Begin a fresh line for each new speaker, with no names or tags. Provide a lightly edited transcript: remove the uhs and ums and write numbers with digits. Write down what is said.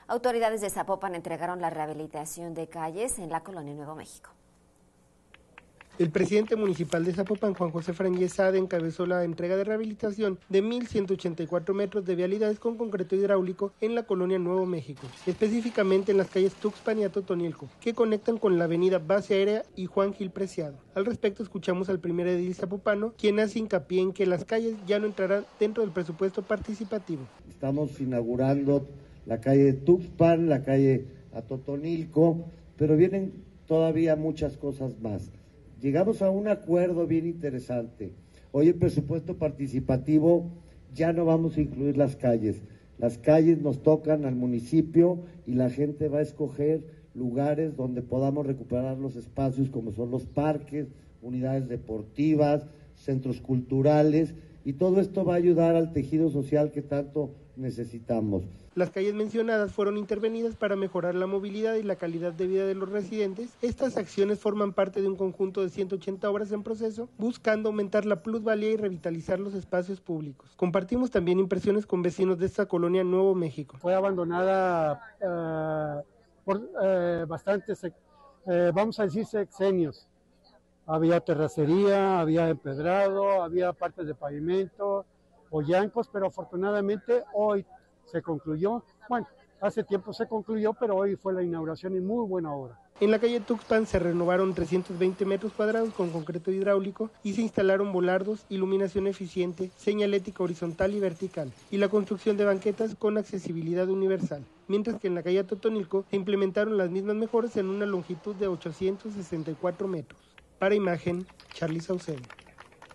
Autoridades de Zapopan entregaron la rehabilitación de calles en la colonia Nuevo México.
El presidente municipal de Zapopan, Juan José Frangezade, encabezó la entrega de rehabilitación de 1,184 metros de vialidades con concreto hidráulico en la colonia Nuevo México, específicamente en las calles Tuxpan y Atotonilco, que conectan con la avenida Base Aérea y Juan Gil Preciado. Al respecto, escuchamos al primer edil zapopano, quien hace hincapié en que las calles ya no entrarán dentro del presupuesto participativo.
Estamos inaugurando la calle Tuxpan, la calle Atotonilco, pero vienen todavía muchas cosas más. Llegamos a un acuerdo bien interesante. Hoy el presupuesto participativo ya no vamos a incluir las calles. Las calles nos tocan al municipio y la gente va a escoger lugares donde podamos recuperar los espacios como son los parques, unidades deportivas, centros culturales, y todo esto va a ayudar al tejido social que tanto necesitamos.
Las calles mencionadas fueron intervenidas para mejorar la movilidad y la calidad de vida de los residentes. Estas acciones forman parte de un conjunto de 180 obras en proceso, buscando aumentar la plusvalía y revitalizar los espacios públicos. Compartimos también impresiones con vecinos de esta colonia Nuevo México.
Fue abandonada por bastantes, vamos a decir, sexenios. Había terracería, había empedrado, había partes de pavimento, hoyancos, pero afortunadamente hoy se concluyó. Bueno, hace tiempo se concluyó, pero hoy fue la inauguración y muy buena obra.
En la calle Tuxpan se renovaron 320 metros cuadrados con concreto hidráulico y se instalaron volardos, iluminación eficiente, señalética horizontal y vertical, y la construcción de banquetas con accesibilidad universal. Mientras que en la calle Atotonilco se implementaron las mismas mejoras en una longitud de 864 metros. Para Imagen, Charly Saucedo.